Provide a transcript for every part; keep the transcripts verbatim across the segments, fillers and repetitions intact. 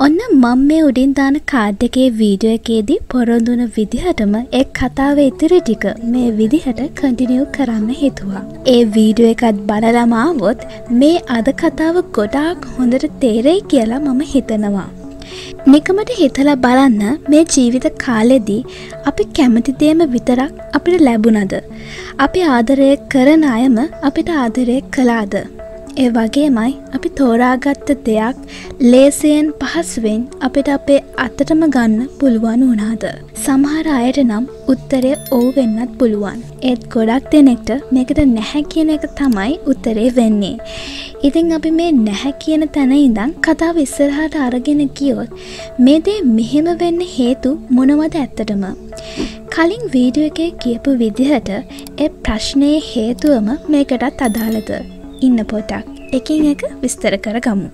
ඔන්න මම මේ උඩින් දාන කාඩ් එකේ වීඩියෝ එකේදී පොරොන්දු වුණ විදිහටම ඒ කතාවේ ඉතිරි ටික මේ විදිහට කන්ටිනියු කරන්න හිතුවා. ඒ වීඩියෝ එකත් බලලාම ආවොත් මේ අද කතාව ගොඩාක් හොඳට තේරෙයි කියලා මම හිතනවා. නිකමට හිතලා බලන්න මේ ජීවිත කාලෙදී අපි කැමති දේම විතරක් අපිට ලැබුණද? අපි ආදරය කරන අයම අපිට ආදරය කළාද? ඒ වගේමයි අපි තෝරාගත්ත දෙයක් ලේසියෙන් පහසුවෙන් අපිට අපේ අතටම ගන්න පුළුවන් වුණාද? සමහර අයට නම් උත්තරය ඔව් වෙන්නත් පුළුවන්. ඒත් ගොඩක් දෙනෙක්ට මේකට නැහැ කියන එක තමයි උත්තරේ වෙන්නේ. ඉතින් අපි මේ නැහැ කියන තැන ඉඳන් කතාව ඉස්සරහට අරගෙන ගියොත් මේ දේ මෙහෙම වෙන්න හේතු මොනවද ඇත්තටම? කලින් වීඩියෝ එකේ කියපු විදිහට ඒ ප්‍රශ්නේ හේතුවම මේකටත් අදාළද? ඉන්න පොඩක් එකින් එක විස්තර කරගමු.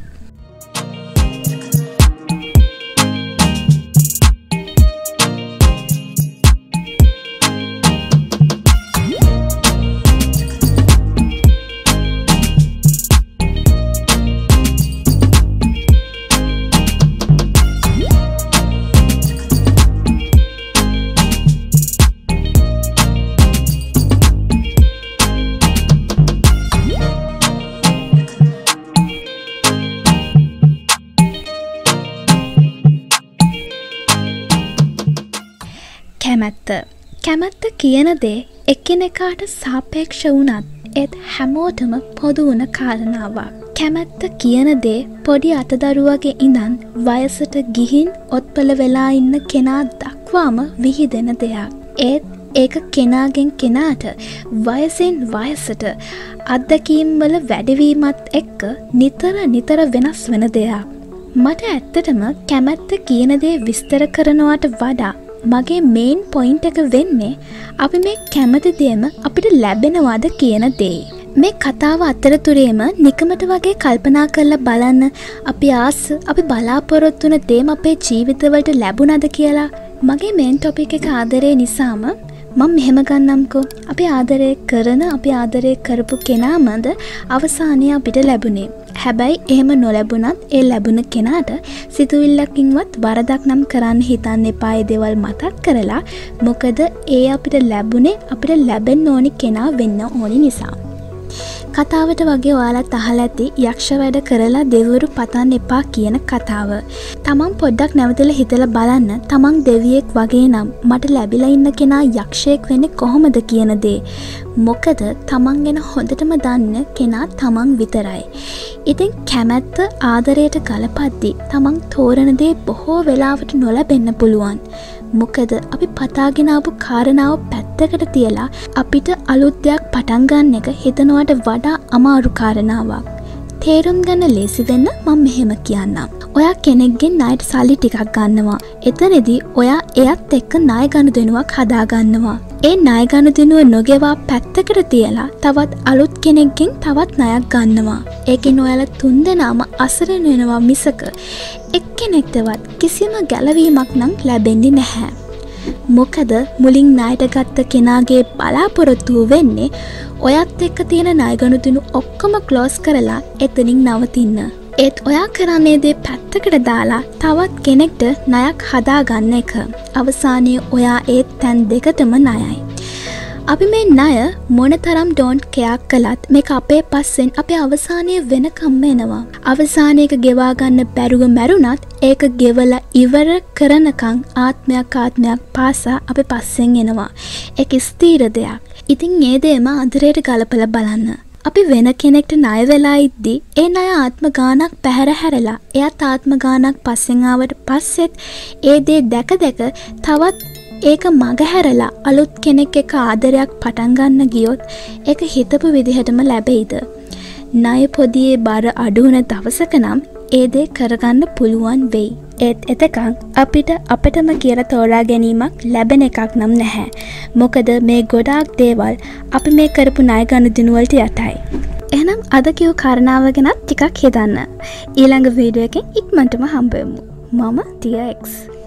කැමැත්ත කැමැත්ත කියන දේ එකිනෙකාට සාපේක්ෂ වුණත් ඒත් හැමෝටම පොදු වුණ කාරණාවක්. කැමැත්ත කියන දේ පොඩි අතදරුවගේ ඉඳන් වයසට ගිහින් ඔත්පල වෙලා ඉන්න කෙනා දක්වාම විහිදෙන දෙයක්. ඒත් ඒක කෙනාගෙන් කෙනාට වයසෙන් වයසට අත්දැකීම් වල වැඩිවීමත් එක්ක නිතර නිතර වෙනස් වෙන දෙයක්. මට ඇත්තටම කැමැත්ත කියන දේ විස්තර කරනවට වඩා මගේ මේන් පොයින්ට් එක වෙන්නේ අපි මේ කැමති දේම අපිට ලැබෙනවද කියන දේ. මේ කතාව අතරතුරේම නිකමට වගේ කල්පනා කරලා බලන්න අපි ආස අපි බලාපොරොත්තු වෙන දේම අපේ ජීවිතවලට ලැබුණාද කියලා. මගේ මේන් ටොපික් එක ආදරේ නිසාම මම මෙහෙම ගන්නම්කෝ. අපි ආදරය කරන අපි ආදරය කරපු කෙනාමද අවසානයේ අපිට ලැබුණේ. හැබැයි එහෙම නොලැබුණත් ඒ ලැබුණ කෙනාට සිතුවිල්ලකින්වත් වරදක් නම් කරන්න හිතන්න එපා. ඒ දේවල් මතක් කරලා මොකද ඒ අපිට ලැබුණේ අපිට ලැබෙන්න ඕනි කෙනා වෙන්න ඕනි නිසා. කතාවට වගේ ඔයාලත් අහලා ඇති යක්ෂ වැඩ කරලා දෙවිවරු පතන්න එපා කියන කතාව. තමන් පොඩ්ඩක් නැවතලා හිතලා බලන්න තමන් දෙවියෙක් වගේ නම් මට ලැබිලා ඉන්න කෙනා යක්ෂයෙක් වෙන්නේ කොහොමද කියන දේ. මොකද තමන් ගැන හොඳටම දන්න කෙනා තමන් විතරයි. ඉතින් කැමැත්ත ආදරයට ගලපද්දි තමන් තෝරන දේ බොහෝ වෙලාවට නොලැබෙන්න පුළුවන්. මොකද අපි පතාගෙන ආපු කාරණාව පැත්තකට තියලා අපිට අලුත් දෙයක් පටන් ගන්න එක හිතනවට වඩා අමාරු කාරණාවක්. තේරුම් ගන්න ලේසි වෙන්න මම මෙහෙම කියන්නම්. ඔයා කෙනෙක්ගෙන් ණයට සල්ලි ටිකක් ගන්නවා. එතනදී ඔයා එයත් එක්ක ණය ගනුදෙනුවක් හදා ගන්නවා. ඒ ණය ගනුදෙනුව නොගෙවා පැත්තකට තියලා තවත් අලුත් කෙනෙක්ගෙන් තවත් ණයක් ගන්නවා. ඒකෙන් ඔයාලා තුන්දෙනාම අසරණ වෙනවා මිසක එක්කෙනෙක්ටවත් කිසිම ගැලවීමක් නම් ලැබෙන්නේ නැහැ. මොකද මුලින් ණයට ගත්ත කෙනාගේ බලාපොරොත්තුව වෙන්නේ ඔයත් එක්ක තියෙන ණය ගනුදෙනු ඔක්කොම ක්ලෝස් කරලා එතනින් නවතින්න. ඒත් ඔයා කරන්නේ දේ පැත්තකට දාලා තවත් කෙනෙක්ට ණයක් හදා ගන්න එක. අවසානයේ ඔයා ඒ තැන් දෙකටම ණයයි. අපි මේ ණය මොනතරම් ඩෝන්ට් කෙයාක් කළත් මේක අපේ පස්සෙන් අපේ අවසානයේ වෙනකම්ම එනවා. අවසානයේක ගෙවා ගන්න බැරුව මැරුණත් ඒක ගෙවලා ඉවර කරනකම් ආත්මයක් ආත්මයක් පාසා අපේ පස්සෙන් එනවා. ඒක ස්ථීර දෙයක්. ඉතින් මේ දේම අඳුරේට ගලපලා බලන්න. අපි වෙන කෙනෙක්ට ණය වෙලා ඉද්දි ඒ ණය ආත්ම ගානක් පැහැර හැරලා එයාත් ආත්ම ගානක් පස්සෙන් ආවට පස්සෙත් ඒ දේ දැක දැක තවත් ඒක මග හැරලා අලුත් කෙනෙක් එක්ක ආදරයක් පටන් ගන්න ගියොත් ඒක හිතපු විදිහටම ලැබෙයිද? ණය පොදියේ බර අඩු වෙන දවසක නම් ඒ දේ කරගන්න පුළුවන් වෙයි. ඒත් එතකන් අපිට අපිටම කියලා තෝරා ගැනීමක් ලැබෙන එකක් නම් නැහැ. මොකද මේ ගොඩාක් දේවල් අපි මේ කරපු ණය ගනුදෙනු වලට යටයි. එහෙනම් අද කියු කාරණාව ගැන ටිකක් හිතන්න. ඊළඟ වීඩියෝ එකෙන් ඉක්මනටම හම්බ වෙමු. මම ටියා එක්ස්.